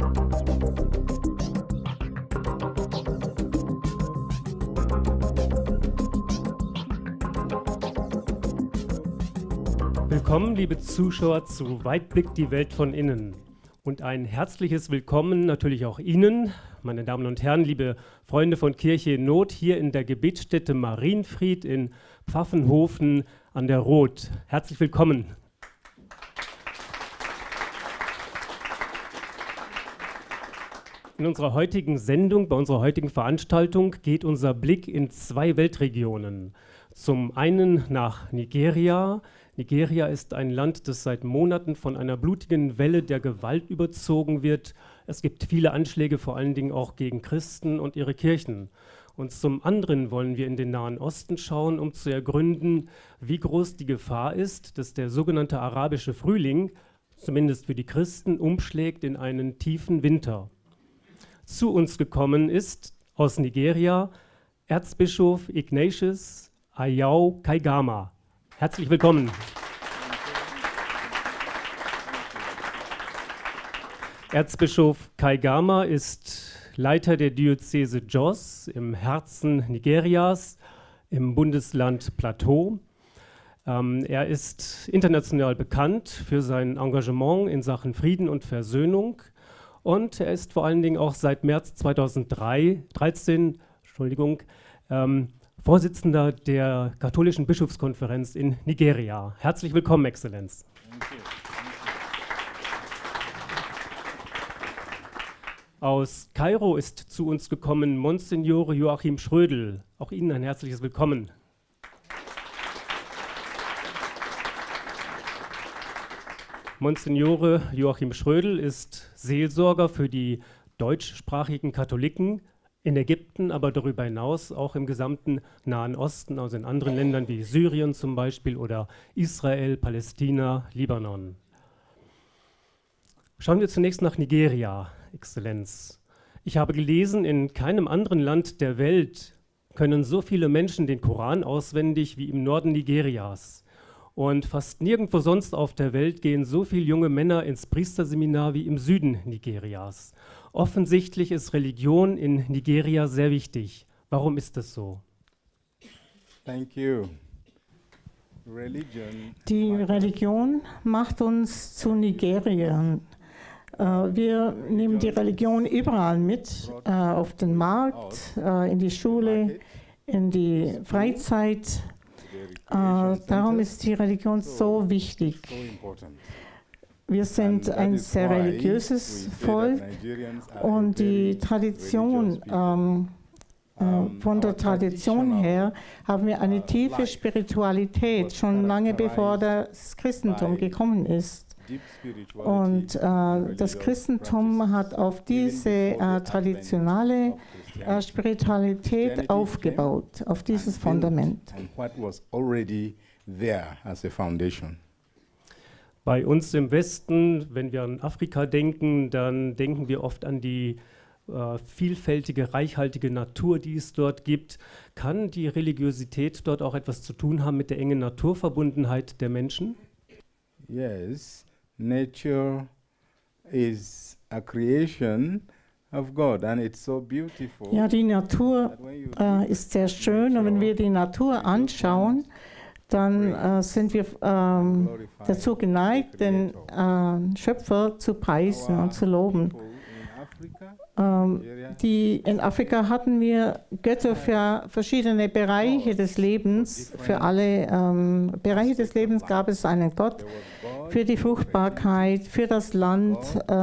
Willkommen, liebe Zuschauer, zu Weitblick die Welt von innen. Und ein herzliches Willkommen natürlich auch Ihnen, meine Damen und Herren, liebe Freunde von Kirche in Not, hier in der Gebetsstätte Marienfried in Pfaffenhofen an der Roth. Herzlich willkommen. In unserer heutigen Sendung, bei unserer heutigen Veranstaltung, geht unser Blick in zwei Weltregionen. Zum einen nach Nigeria. Nigeria ist ein Land, das seit Monaten von einer blutigen Welle der Gewalt überzogen wird. Es gibt viele Anschläge, vor allen Dingen auch gegen Christen und ihre Kirchen. Und zum anderen wollen wir in den Nahen Osten schauen, um zu ergründen, wie groß die Gefahr ist, dass der sogenannte arabische Frühling, zumindest für die Christen, umschlägt in einen tiefen Winter. Zu uns gekommen ist aus Nigeria Erzbischof Ignatius Ayau Kaigama. Herzlich willkommen. Erzbischof Kaigama ist Leiter der Diözese Jos im Herzen Nigerias im Bundesland Plateau. Er ist international bekannt für sein Engagement in Sachen Frieden und Versöhnung und er ist vor allen Dingen auch seit März 2013 Vorsitzender der Katholischen Bischofskonferenz in Nigeria. Herzlich willkommen, Exzellenz. Aus Kairo ist zu uns gekommen Monsignore Joachim Schrödel. Auch Ihnen ein herzliches Willkommen. Monsignore Joachim Schrödel ist Seelsorger für die deutschsprachigen Katholiken in Ägypten, aber darüber hinaus auch im gesamten Nahen Osten, also in anderen Ländern wie Syrien zum Beispiel oder Israel, Palästina, Libanon. Schauen wir zunächst nach Nigeria, Exzellenz. Ich habe gelesen, in keinem anderen Land der Welt können so viele Menschen den Koran auswendig wie im Norden Nigerias. Und fast nirgendwo sonst auf der Welt gehen so viele junge Männer ins Priesterseminar wie im Süden Nigerias. Offensichtlich ist Religion in Nigeria sehr wichtig. Warum ist das so? Thank you. Die Religion macht uns zu Nigeriern. Wir nehmen die Religion überall mit, auf den Markt, in die Schule, in die Freizeit. Darum ist die Religion so wichtig. Wir sind ein sehr religiöses Volk und die Tradition, von der Tradition her haben wir eine tiefe Spiritualität, schon lange bevor das Christentum gekommen ist. Und das Christentum hat auf diese traditionelle Spiritualität aufgebaut, auf dieses Fundament. Bei uns im Westen, wenn wir an Afrika denken, dann denken wir oft an die vielfältige, reichhaltige Natur, die es dort gibt. Kann die Religiosität dort auch etwas zu tun haben mit der engen Naturverbundenheit der Menschen? Yes, nature is a creation of God and it's so beautiful. Ja, die Natur ist sehr schön und wenn wir die Natur anschauen, dann sind wir dazu geneigt, den Schöpfer zu preisen und zu loben. In Afrika hatten wir Götter für verschiedene Bereiche des Lebens. Für alle Bereiche des Lebens gab es einen Gott. Für die Fruchtbarkeit, für das Land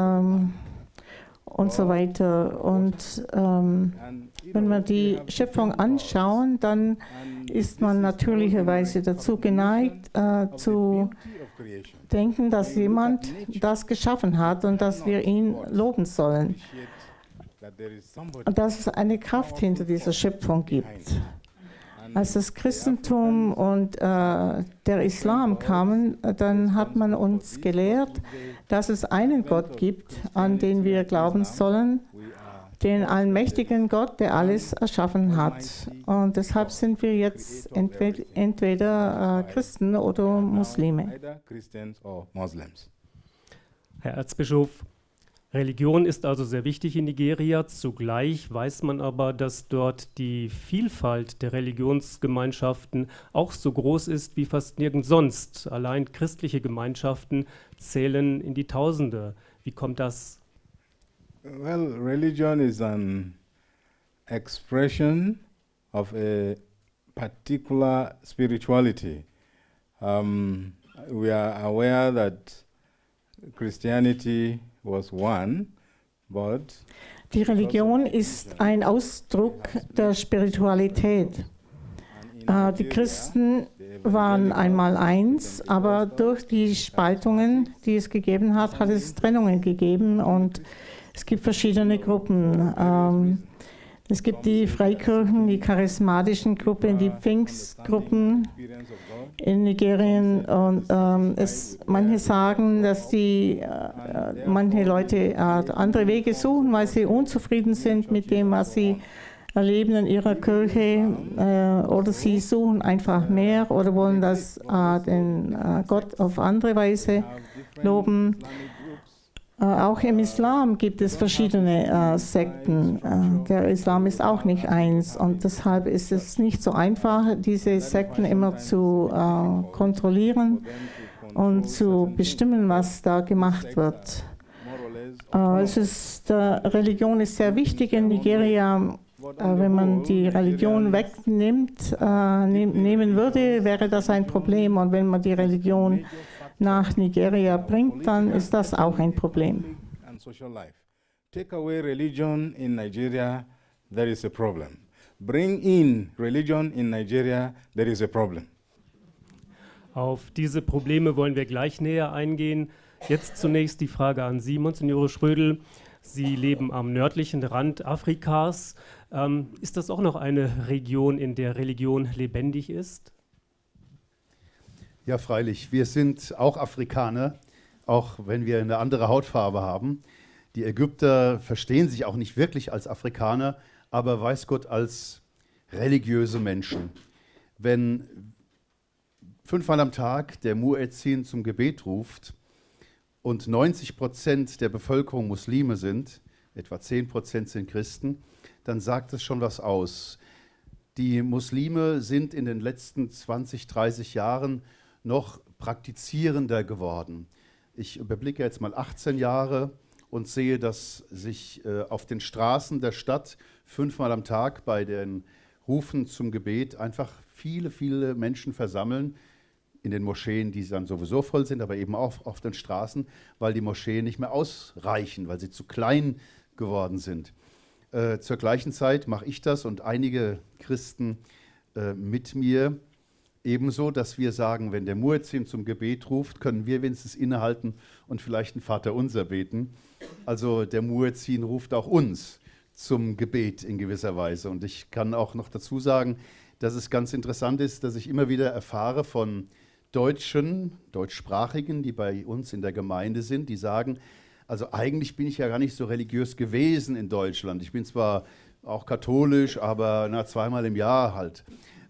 und so weiter. Und wenn wir die Schöpfung anschauen, dann ist man natürlicherweise dazu geneigt, zu denken, dass jemand das geschaffen hat und dass wir ihn loben sollen. Und dass es eine Kraft hinter dieser Schöpfung gibt. Als das Christentum und der Islam kamen, dann hat man uns gelehrt, dass es einen Gott gibt, an den wir glauben sollen, den allmächtigen Gott, der alles erschaffen hat. Und deshalb sind wir jetzt entweder Christen oder Muslime. Herr Erzbischof, Religion ist also sehr wichtig in Nigeria. Zugleich weiß man aber, dass dort die Vielfalt der Religionsgemeinschaften auch so groß ist wie fast nirgends sonst. Allein christliche Gemeinschaften zählen in die Tausende. Wie kommt das? Well, religion is an expression of a particular spirituality. We are aware that Christianity was one, but Die Religion ist ein Ausdruck der Spiritualität. Die Christen waren einmal eins, aber durch die Spaltungen, die es gegeben hat, hat es Trennungen gegeben und es gibt verschiedene Gruppen. Es gibt die Freikirchen, die charismatischen Gruppen, die Pfingstgruppen in Nigerien und manche sagen, dass manche Leute andere Wege suchen, weil sie unzufrieden sind mit dem, was sie erleben in ihrer Kirche, oder sie suchen einfach mehr oder wollen den Gott auf andere Weise loben. Auch im Islam gibt es verschiedene Sekten. Der Islam ist auch nicht eins und deshalb ist es nicht so einfach, diese Sekten immer zu kontrollieren und zu bestimmen, was da gemacht wird. Religion ist sehr wichtig in Nigeria. Wenn man die Religion nehmen würde, wäre das ein Problem. Und wenn man die Religion nach Nigeria bringt, dann ist das auch ein Problem. Take away religion in Nigeria, there is a problem. Bring in religion in Nigeria, there is a problem. Auf diese Probleme wollen wir gleich näher eingehen. Jetzt zunächst die Frage an Sie, Monsignore Schrödel. Sie leben am nördlichen Rand Afrikas. Ist das auch noch eine Region, in der Religion lebendig ist? Ja, freilich. Wir sind auch Afrikaner, auch wenn wir eine andere Hautfarbe haben. Die Ägypter verstehen sich auch nicht wirklich als Afrikaner, aber weiß Gott als religiöse Menschen. Wenn 5-mal am Tag der Muezzin zum Gebet ruft und 90% der Bevölkerung Muslime sind, etwa 10% sind Christen, dann sagt es schon was aus. Die Muslime sind in den letzten 20, 30 Jahren noch praktizierender geworden. Ich überblicke jetzt mal 18 Jahre und sehe, dass sich auf den Straßen der Stadt 5-mal am Tag bei den Rufen zum Gebet einfach viele, viele Menschen versammeln, in den Moscheen, die dann sowieso voll sind, aber eben auch auf den Straßen, weil die Moscheen nicht mehr ausreichen, weil sie zu klein geworden sind. Zur gleichen Zeit mache ich das und einige Christen mit mir ebenso, dass wir sagen, wenn der Muezzin zum Gebet ruft, können wir wenigstens innehalten und vielleicht ein Vaterunser beten. Also der Muezzin ruft auch uns zum Gebet in gewisser Weise. Und ich kann auch noch dazu sagen, dass es ganz interessant ist, dass ich immer wieder erfahre von Deutschsprachigen, die bei uns in der Gemeinde sind, die sagen, also eigentlich bin ich ja gar nicht so religiös gewesen in Deutschland. Ich bin zwar auch katholisch, aber 2-mal im Jahr halt.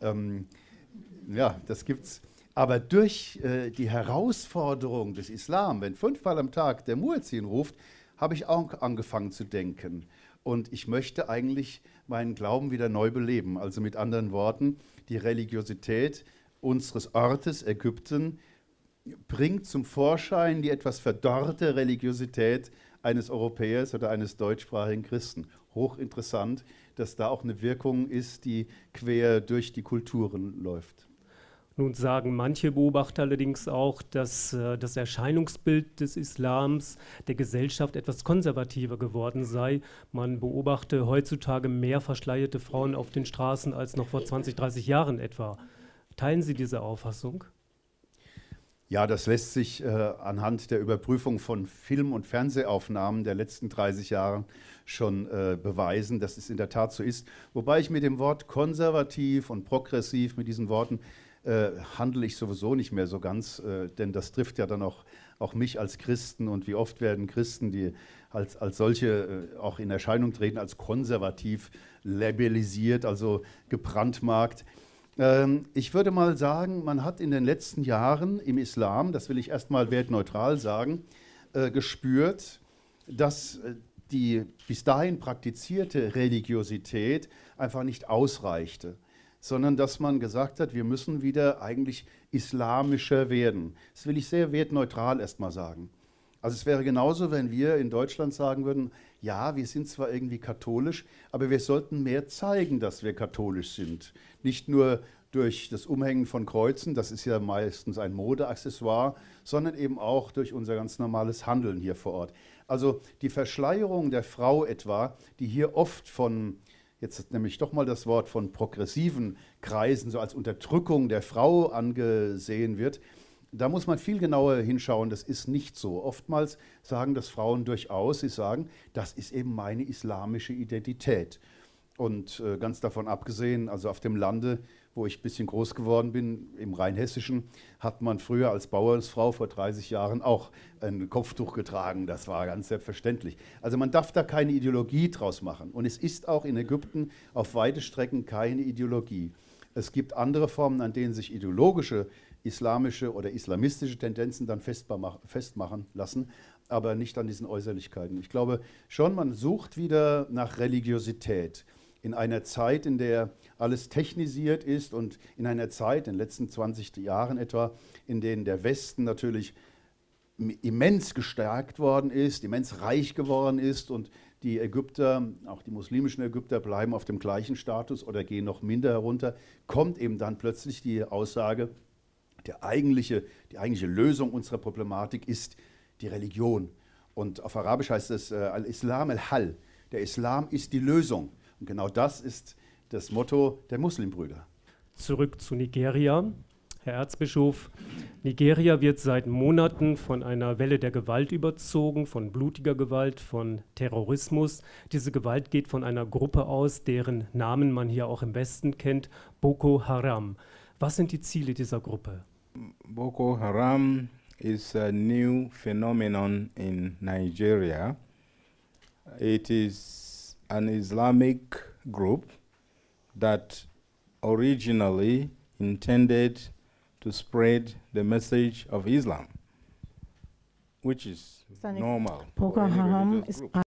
Ja, das gibt's. Aber durch die Herausforderung des Islam, wenn 5-mal am Tag der Muezzin ruft, habe ich auch angefangen zu denken. Und ich möchte eigentlich meinen Glauben wieder neu beleben. Also mit anderen Worten, die Religiosität unseres Ortes Ägypten bringt zum Vorschein die etwas verdorrte Religiosität eines Europäers oder eines deutschsprachigen Christen. Hochinteressant, dass da auch eine Wirkung ist, die quer durch die Kulturen läuft. Nun sagen manche Beobachter allerdings auch, dass das Erscheinungsbild des Islams der Gesellschaft etwas konservativer geworden sei. Man beobachte heutzutage mehr verschleierte Frauen auf den Straßen als noch vor 20, 30 Jahren etwa. Teilen Sie diese Auffassung? Ja, das lässt sich anhand der Überprüfung von Film- und Fernsehaufnahmen der letzten 30 Jahre schon beweisen, dass es in der Tat so ist. Wobei ich mit dem Wort konservativ und progressiv, mit diesen Worten, handle ich sowieso nicht mehr so ganz, denn das trifft ja dann auch mich als Christen. Und wie oft werden Christen, die als solche auch in Erscheinung treten, als konservativ labellisiert, also gebrandmarkt. Ich würde mal sagen, man hat in den letzten Jahren im Islam, das will ich erstmal wertneutral sagen, gespürt, dass die bis dahin praktizierte Religiosität einfach nicht ausreichte, sondern dass man gesagt hat, wir müssen wieder eigentlich islamischer werden. Das will ich sehr wertneutral erstmal sagen. Also es wäre genauso, wenn wir in Deutschland sagen würden, ja, wir sind zwar irgendwie katholisch, aber wir sollten mehr zeigen, dass wir katholisch sind. Nicht nur durch das Umhängen von Kreuzen, das ist ja meistens ein Modeaccessoire, sondern eben auch durch unser ganz normales Handeln hier vor Ort. Also die Verschleierung der Frau etwa, die hier oft von, jetzt nehme ich doch mal das Wort, von progressiven Kreisen so als Unterdrückung der Frau angesehen wird, da muss man viel genauer hinschauen, das ist nicht so. Oftmals sagen das Frauen durchaus, sie sagen, das ist eben meine islamische Identität. Und ganz davon abgesehen, also auf dem Lande, wo ich ein bisschen groß geworden bin, im Rheinhessischen, hat man früher als Bauernsfrau vor 30 Jahren auch ein Kopftuch getragen. Das war ganz selbstverständlich. Also man darf da keine Ideologie draus machen. Und es ist auch in Ägypten auf weite Strecken keine Ideologie. Es gibt andere Formen, an denen sich ideologische, islamische oder islamistische Tendenzen dann festmachen lassen, aber nicht an diesen Äußerlichkeiten. Ich glaube schon, man sucht wieder nach Religiosität. In einer Zeit, in der alles technisiert ist und in einer Zeit, in den letzten 20 Jahren etwa, in denen der Westen natürlich immens gestärkt worden ist, immens reich geworden ist und die Ägypter, auch die muslimischen Ägypter, bleiben auf dem gleichen Status oder gehen noch minder herunter, kommt eben dann plötzlich die Aussage, die eigentliche Lösung unserer Problematik ist die Religion. Und auf Arabisch heißt es Al-Islam al-Hal. Der Islam ist die Lösung. Und genau das ist das Motto der Muslimbrüder. Zurück zu Nigeria. Herr Erzbischof, Nigeria wird seit Monaten von einer Welle der Gewalt überzogen, von blutiger Gewalt, von Terrorismus. Diese Gewalt geht von einer Gruppe aus, deren Namen man hier auch im Westen kennt, Boko Haram. Was sind die Ziele dieser Gruppe? Boko Haram is a new phenomenon in Nigeria. It is an Islamic group that originally intended to spread the message of Islam, which is normal. Boko Haram ist